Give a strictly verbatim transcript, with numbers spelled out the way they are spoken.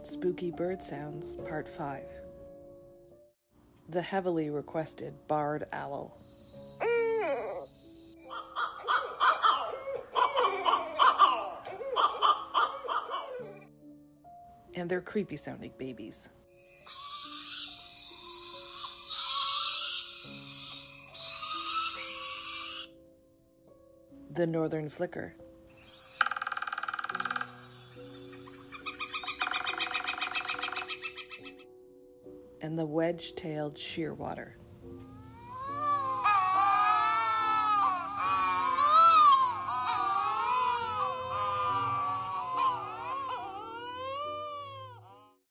Spooky Bird Sounds, Part five. The heavily requested Barred Owl. And their creepy sounding babies. The Northern Flicker. And the wedge-tailed shearwater.